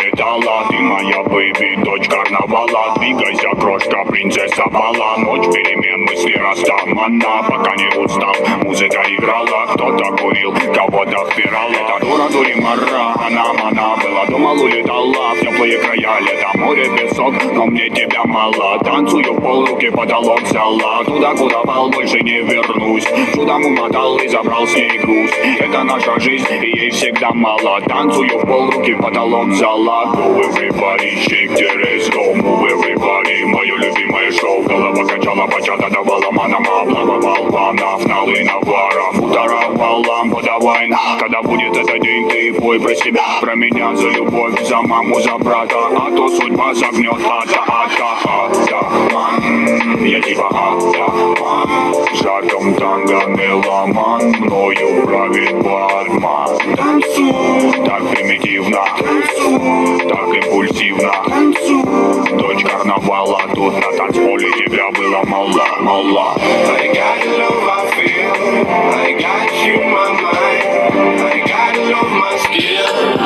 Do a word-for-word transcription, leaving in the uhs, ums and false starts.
улетала. Ты моя бэйби, дочь карнавала. Двигайся, крошка, принцесса бала. Ночь перемен, мысли растамана. Пока не устал, музыка играла. Кто-то курил, кого-то впирал. Это дура, дуримара, она мана была. Думал, улетала в теплые края. Лето, море, песок, но мне тебя мало. Танцую в пол, руки потолок взяла. Туда, куда пал, больше не вернусь. Чудом умотал и забрал с ней груз. Это наша жизнь, и ей всегда мало. Танцую в пол, руки потолок взяла. Go everybody, shake the ass, go move everybody. Мое любимое шоу, голова качала, бачата давала манам. Обламывал ванов, налы наваром. Ударовал лампу, давай на. Когда будет этот день, ты пой про себя. Про меня, за любовь, за маму, за брата. А то судьба загнет, ада, ада, ада. Я типа ада. В жарком танго меломан. Мною правит бармен. Танцуй, так примитивно. Танцуй, так импульсивно. Танцуй, дочь карнавала. Тут на танцполе тебя было мало, мало. I got love I feel, I got you in my mind, I got love my skill.